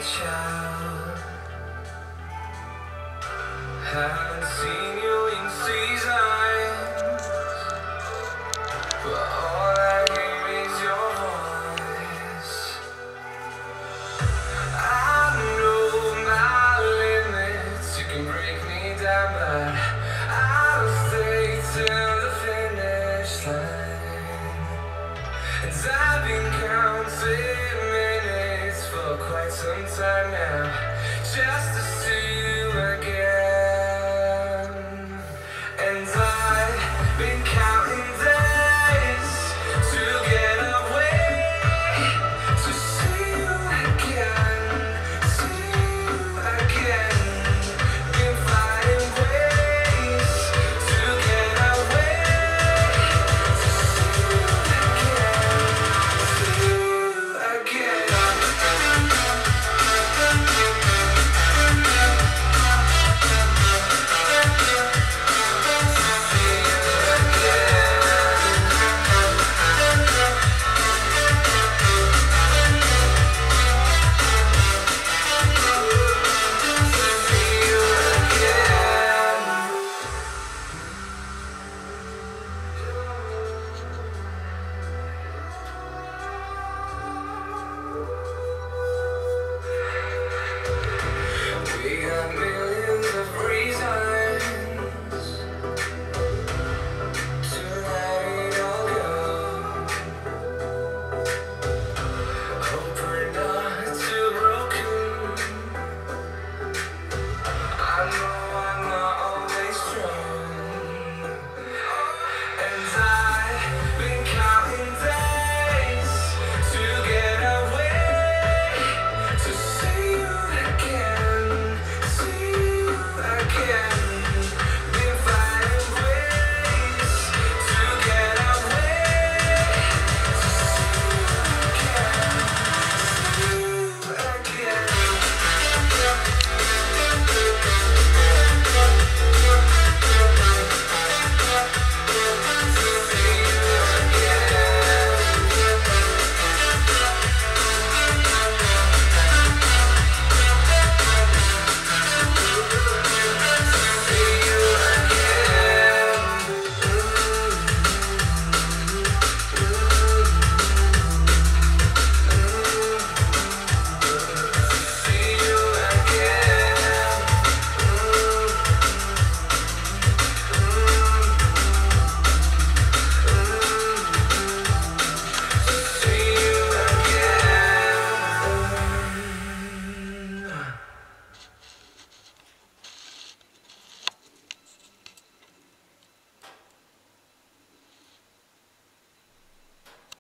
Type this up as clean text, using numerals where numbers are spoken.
reach out. Haven't seen you in seasons, but all I hear is your voice. I know my limits, you can break me down, but I'll stay till the finish line. And I've been counting minutes for quite some time now, just to see you again.